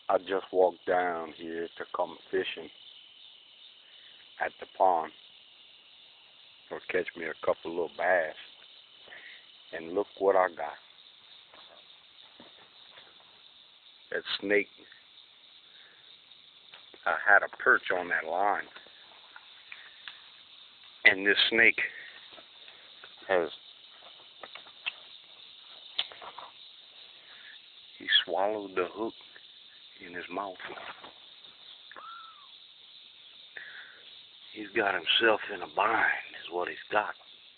I just walked down here to come fishing at the pond or catch me a couple little bass. And look what I got. That snake. I had a perch on that line. And this snake he swallowed the hook in his mouth. He's got himself in a bind, is what he's got.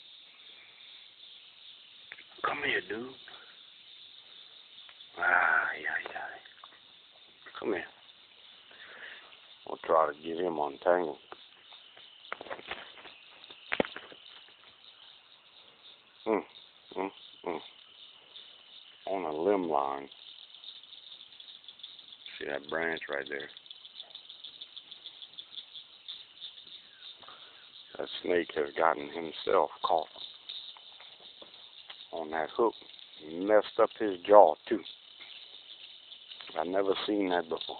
Come here, dude. Yeah. Come here. We'll try to get him untangled. On a limb line. See that branch right there? That snake has gotten himself caught on that hook. He messed up his jaw too. I've never seen that before.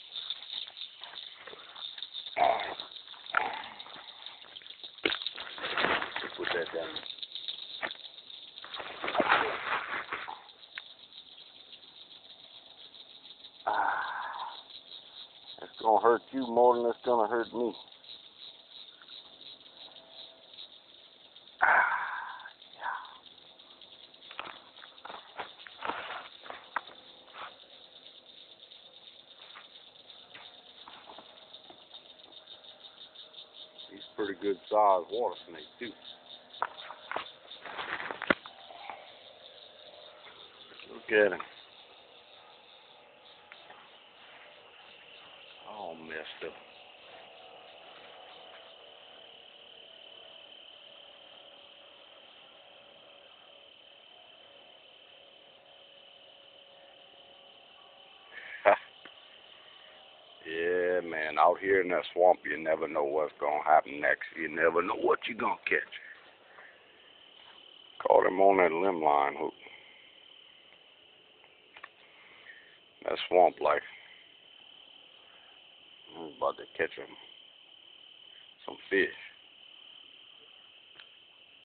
Put that down. It's gonna hurt you more than it's gonna hurt me. He's pretty good sized water snake too. Look at him. All messed up. Yeah, man, out here in that swamp, you never know what's gonna happen next. You never know what you're gonna catch. Caught him on that limb line hook. That swamp life. I'm about to catch him some fish.